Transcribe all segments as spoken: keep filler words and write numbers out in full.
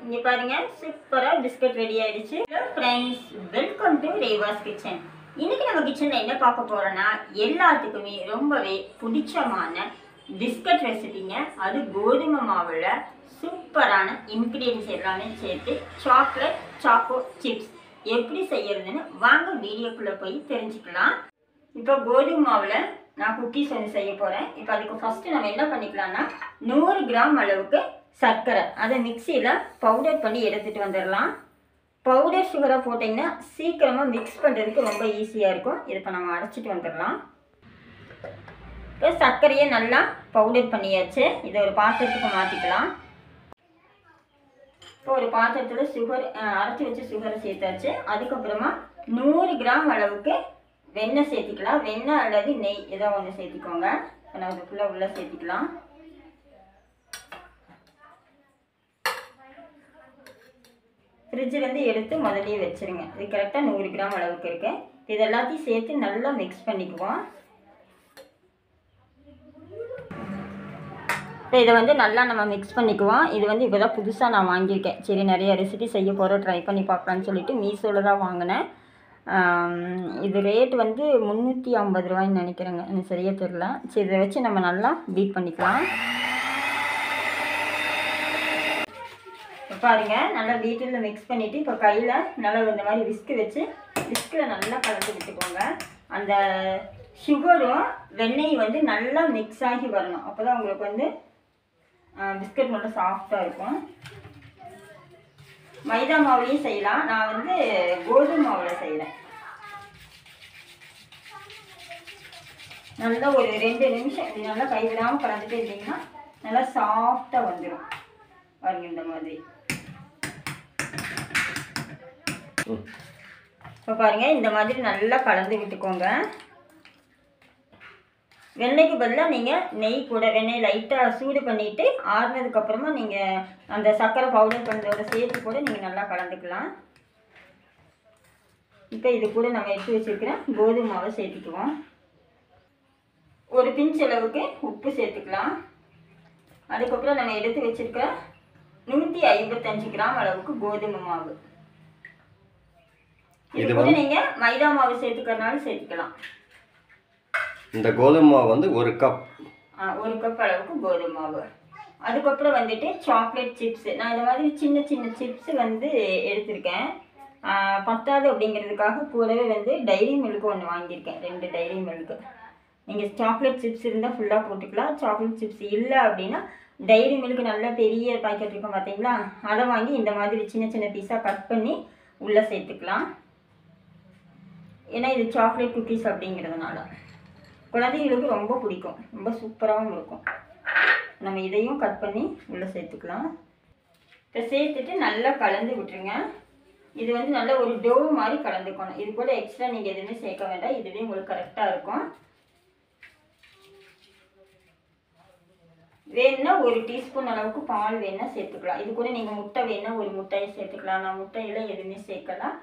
இங்கே பாருங்க சூப்பராக பிஸ்கட் ரெடி ஆகிடுச்சு. Hello friends, welcome to Reva's kitchen. இன்றைக்கி நம்ம கிச்சனில் என்ன பார்க்க போகிறோன்னா எல்லாத்துக்குமே ரொம்பவே பிடிச்சமான பிஸ்கட் ரெசிபிங்க. அது கோதுமை மாவில் சூப்பரான இன்க்ரீடியன்ஸ் எல்லாமே சேர்த்து சாக்லேட் சாக்கோ சிப்ஸ் எப்படி செய்யறதுன்னு வாங்க வீடியோக்குள்ளே போய் தெரிஞ்சுக்கலாம். இப்போ கோதுமை மாவில் நான் குக்கீஸ் ஒன்று செய்ய போகிறேன். இப்போ அதுக்கு ஃபஸ்ட்டு நம்ம என்ன பண்ணிக்கலாம்னா நூறு கிராம் அளவுக்கு சர்க்கரை அதை மிக்சியில் பவுடர் பண்ணி எடுத்துகிட்டு வந்துடலாம். பவுடர் சுகரை போட்டிங்கன்னா சீக்கிரமாக மிக்ஸ் பண்ணுறதுக்கு ரொம்ப ஈஸியாக இருக்கும். இதை இப்போ நம்ம அரைச்சிட்டு வந்துடலாம். இப்போ சர்க்கரையை நல்லா பவுடர் பண்ணியாச்சு. இதை ஒரு பாத்திரத்துக்கு மாற்றிக்கலாம். இப்போ ஒரு பாத்திரத்தில் சுகர் அரைச்சி வச்சு சுகரை சேர்த்தாச்சு. அதுக்கப்புறமா நூறு கிராம் அளவுக்கு வெண்ணெய் சேர்த்திக்கலாம். வெண்ணெய் அல்லது நெய் ஏதோ ஒன்று சேர்த்திக்கோங்க. இப்போ நம்ம இதுக்குள்ளே உள்ளே சேர்த்திக்கலாம். ஃப்ரிட்ஜிலேருந்து எடுத்து முதலே வச்சுருங்க. இது கரெக்டாக நூறு கிராம் அளவுக்கு இருக்கு. இது எல்லாத்தையும் சேர்த்து நல்லா மிக்ஸ் பண்ணிக்குவோம். இப்போ இதை வந்து நல்லா நம்ம மிக்ஸ் பண்ணிக்குவோம். இது வந்து இப்போ தான் புதுசாக நான் வாங்கியிருக்கேன். சரி, நிறைய ரெசிபி செய்ய போகிறோம், ட்ரை பண்ணி பார்க்கலான்னு சொல்லிட்டு மீஷோவில் தான் வாங்கினேன். இது ரேட் வந்து முந்நூற்றி ஐம்பது ரூபாய்ன்னு நினைக்கிறேங்க, எனக்கு சரியாக தெரியல. சரி, இதை வச்சு நம்ம நல்லா பீட் பண்ணிக்கலாம். இப்போ பாருங்கள், நல்லா பீட்டில் மிக்ஸ் பண்ணிவிட்டு இப்போ கையில் நல்லா இந்த மாதிரி விஸ்கு வச்சு விஸ்கில் நல்லா கலந்து விட்டுக்கோங்க. அந்த சுகரும் வெண்ணெய் வந்து நல்லா மிக்ஸ் ஆகி வரணும். அப்போ தான் உங்களுக்கு வந்து பிஸ்கட் நல்லா சாஃப்டாக இருக்கும். மைதா மாவுலேயும் செய்யலாம். நான் வந்து கோதுமை மாவில் செய்கிறேன். நல்லா ஒரு ரெண்டு நிமிஷம் இப்படி நல்லா கைவிடாமல் கலந்துட்டு இருந்தீங்கன்னா நல்லா சாஃப்டாக வந்துடும். பாருங்க இந்த மாதிரி. இப்போ பாருங்கள், இந்த மாதிரி நல்லா கலந்து விட்டுக்கோங்க. வெண்ணெய்க்கு பதிலாக நீங்கள் நெய் கூட வெண்ணெய் லைட்டாக சூடு பண்ணிவிட்டு ஆறுனதுக்கப்புறமா நீங்கள் அந்த சர்க்கரை பவுடர் பண்ணுறதோட சேர்த்து கூட நீங்கள் நல்லா கலந்துக்கலாம். இப்போ இது கூட நம்ம எடுத்து வச்சுருக்கிற கோதுமை மாவை சேர்த்துக்குவோம். ஒரு பிஞ்ச் அளவுக்கு உப்பு சேர்த்துக்கலாம். அதுக்கப்புறம் நம்ம எடுத்து வச்சுருக்கிற நூற்றி ஐம்பத்தஞ்சு கிராம் அளவுக்கு கோதுமை மாவு. இது கூட நீங்கள் மைதா மாவு சேர்த்துக்கிறனாலும் சேர்த்துக்கலாம். இந்த கோதுமை மாவு வந்து ஒரு கப் ஒரு கப் அளவுக்கு கோதுமை மாவு. அதுக்கப்புறம் வந்துட்டு சாக்லேட் சிப்ஸு. நான் இந்த மாதிரி சின்ன சின்ன சிப்ஸு வந்து எடுத்திருக்கேன். பத்தாது அப்படிங்கிறதுக்காக கூடவே வந்து டைரி மில்க்கு ஒன்று வாங்கியிருக்கேன், ரெண்டு டைரி மில்க்கு. நீங்கள் சாக்லேட் சிப்ஸ் இருந்தால் ஃபுல்லாக போட்டுக்கலாம். சாக்லேட் சிப்ஸ் இல்லை அப்படின்னா டைரி மில்க்கு நல்ல பெரிய பாக்கெட் இருக்கும் பார்த்தீங்களா, அதை வாங்கி இந்த மாதிரி சின்ன சின்ன பீஸாக கட் பண்ணி உள்ளே சேர்த்துக்கலாம். ஏன்னா இது சாக்லேட் குக்கீஸ் அப்படிங்கிறதுனால குழந்தைகளுக்கு ரொம்ப பிடிக்கும், ரொம்ப சூப்பராகவும் இருக்கும். நம்ம இதையும் கட் பண்ணி உள்ளே சேர்த்துக்கலாம். இப்போ சேர்த்துட்டு நல்லா கலந்து விட்டுருங்க. இது வந்து நல்ல ஒரு டோ மாதிரி கலந்துக்கணும். இது கூட எக்ஸ்ட்ரா நீங்கள் எதுவுமே சேர்க்க வேண்டாம். இதுவே உங்களுக்கு கரெக்டாக இருக்கும். வேணுன்னா ஒரு டீஸ்பூன் அளவுக்கு பால் வேணால் சேர்த்துக்கலாம். இது கூட நீங்கள் முட்டை வேணால் ஒரு முட்டையை சேர்த்துக்கலாம். நான் முட்டையில் எதுவுமே சேர்க்கலாம்.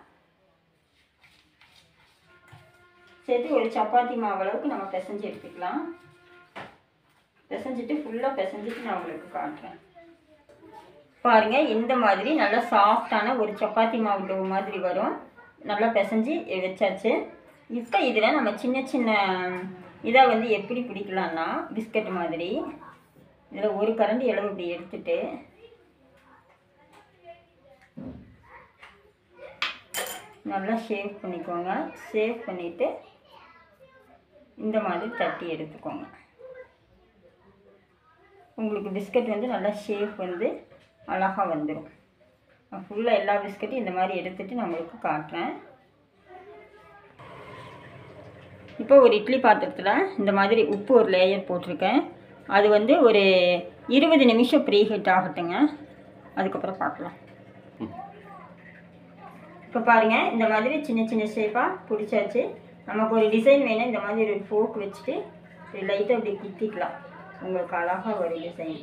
சேர்த்து ஒரு சப்பாத்தி மாவு அளவுக்கு நம்ம பிசைஞ்சு எடுத்துக்கலாம். பிசைஞ்சிட்டு ஃபுல்லாக பிசைஞ்சிட்டு நான் உங்களுக்கு காட்டுறேன். பாருங்கள், இந்த மாதிரி நல்லா சாஃப்டான ஒரு சப்பாத்தி மாவு டோ மாதிரி வரும். நல்லா பிசைஞ்சு வச்சாச்சு. இப்போ இதில் நம்ம சின்ன சின்ன இதை வந்து எப்படி பிடிக்கலான்னா பிஸ்கட் மாதிரி இதில் ஒரு கரண்டி அளவு இப்படி எடுத்துட்டு நல்லா ஷேவ் பண்ணிக்கோங்க. ஷேவ் பண்ணிவிட்டு இந்த மாதிரி தட்டி எடுத்துக்கோங்க. உங்களுக்கு பிஸ்கட் வந்து நல்லா ஷேப் வந்து அழகாக வந்துடும். நான் ஃபுல்லாக எல்லா பிஸ்கட்டையும் இந்த மாதிரி எடுத்துகிட்டு நான் உங்களுக்கு காட்டுறேன். இப்போ ஒரு இட்லி பாத்திரத்தில் இந்த மாதிரி உப்பு ஒரு லேயர் போட்டிருக்கேன். அது வந்து ஒரு இருபது நிமிஷம் ப்ரீ ஹீட் ஆகட்டுங்க. அதுக்கப்புறம் பார்க்கலாம். இப்போ பாருங்கள், இந்த மாதிரி சின்ன சின்ன ஷேப்பாக பிடிச்சாச்சு. நமக்கு ஒரு டிசைன் வேணும். இந்த மாதிரி ஒரு ஃபோக் வச்சுட்டு லைட்டாக அப்படி குத்திக்கலாம். உங்களுக்கு அழகாக ஒரு டிசைன்.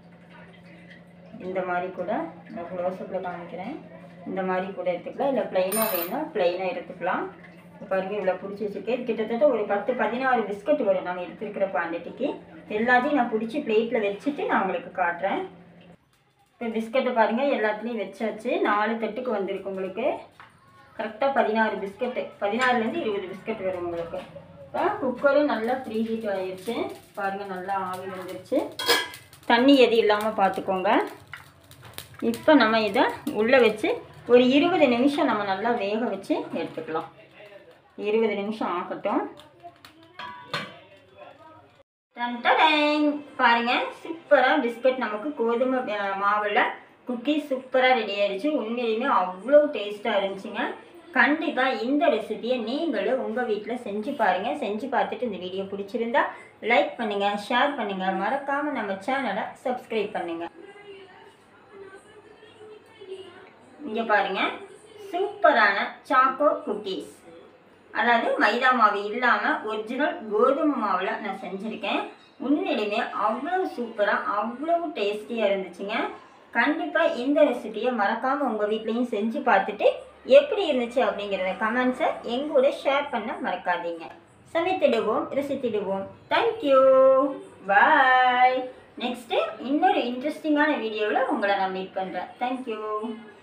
இந்த மாதிரி கூட நான் க்ளோஸ்அப்பில் காமிக்கிறேன். இந்த மாதிரி கூட எடுத்துக்கலாம். இல்லை ப்ளைனாக வேணும்னா ப்ளைனாக எடுத்துக்கலாம். பாருங்க இவ்வளோ பிடிச்சி வச்சுருக்கேன். கிட்டத்தட்ட ஒரு பத்து பதினாறு பிஸ்கட் வரும் நம்ம எடுத்துருக்கிற குவான்டிட்டிக்கு. எல்லாத்தையும் நான் பிடிச்சி பிளேட்டில் வச்சுட்டு நான் உங்களுக்கு காட்டுறேன். இப்போ பிஸ்கட்டை பாருங்கள் எல்லாத்துலேயும் வச்சாச்சு. நாலு தட்டுக்கு வந்திருக்கு உங்களுக்கு. கரெக்டாக பதினாறு பிஸ்கட்டு, பதினாறுலேருந்து இருபது பிஸ்கட் வரும் உங்களுக்கு. இப்போ குக்கரும் நல்லா ப்ரீ ஹீட் ஆகிடுச்சு பாருங்கள். நல்லா ஆவி வந்துடுச்சு. தண்ணி எது இல்லாமல் பார்த்துக்கோங்க. இப்போ நம்ம இதை உள்ளே வச்சு ஒரு இருபது நிமிஷம் நம்ம நல்லா வேக வச்சு எடுத்துக்கலாம். இருபது நிமிஷம் ஆகட்டும். பாருங்கள், சூப்பராக பிஸ்கட் நமக்கு கோதுமை மாவில் குக்கீஸ் சூப்பராக ரெடி ஆகிடுச்சு. உண்மையிலுமே அவ்வளோ டேஸ்ட்டாக இருந்துச்சுங்க. கண்டிப்பாக இந்த ரெசிபியை நீங்களும் உங்கள் வீட்டில் செஞ்சு பாருங்கள். செஞ்சு பார்த்துட்டு இந்த வீடியோ பிடிச்சிருந்தா லைக் பண்ணுங்கள், ஷேர் பண்ணுங்கள், மறக்காமல் நம்ம சேனலை சப்ஸ்கிரைப் பண்ணுங்கள். இங்கே பாருங்கள், சூப்பரான சாக்கோ குக்கீஸ், அதாவது மைதா மாவு இல்லாமல் ஒரிஜினல் கோதுமை மாவில் நான் செஞ்சுருக்கேன். உண்மையிலுமே அவ்வளோ சூப்பராக அவ்வளோ டேஸ்டியாக இருந்துச்சுங்க. கண்டிப்பாக இந்த ரெசிபியை மறக்காமல் உங்கள் வீட்லேயும் செஞ்சு பார்த்துட்டு எப்படி இருந்துச்சு அப்படிங்கிறத கமெண்ட்ஸை எங்கூட ஷேர் பண்ண மறக்காதீங்க. சமைத்திடுவோம், ருசித்திடுவோம். தேங்க்யூ, பாய். நெக்ஸ்ட்டு இன்னொரு இன்ட்ரெஸ்டிங்கான வீடியோவில் உங்களை நான் மீட் பண்ணுறேன். தேங்க்யூ.